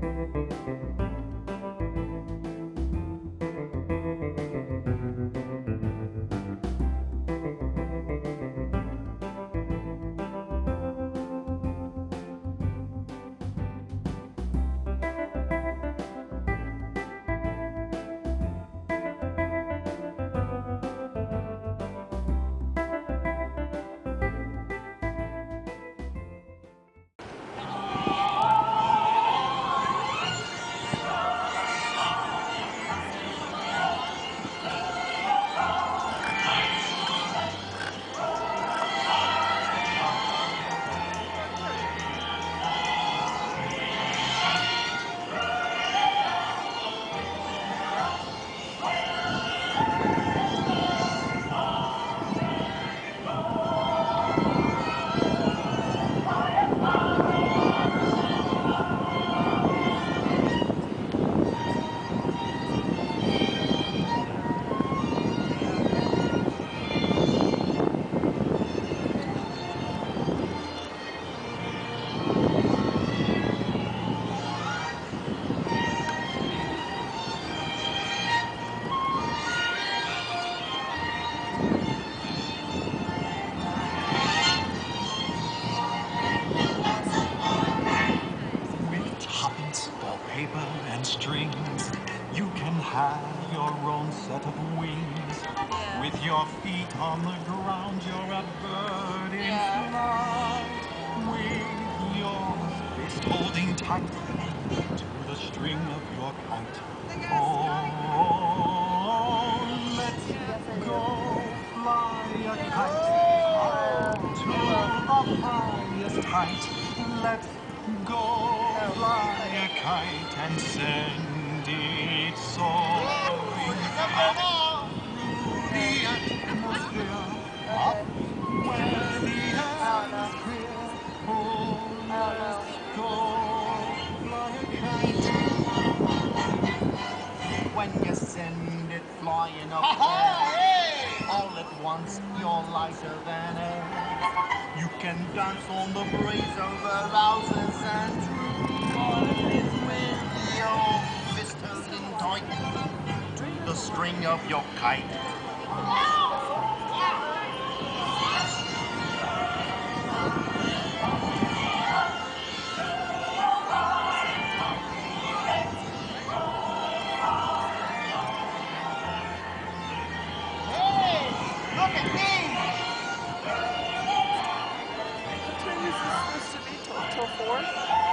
Paper and strings, you can have your own set of wings. Yeah. With your feet on the ground, you're a bird in flight. With your fist holding tight to the string of your kite. Oh, let's go fly a kite to the highest height. Let's go fly a kite and send it soaring up through the atmosphere, up where the air is clear. Oh, let's go fly a kite. When you send it flying up there, all at once you're lighter than air. You can dance on the breeze over houses and trees with your fist holding tight to the string of your kite. Hey, look at me! What time is this supposed to be? Till 4?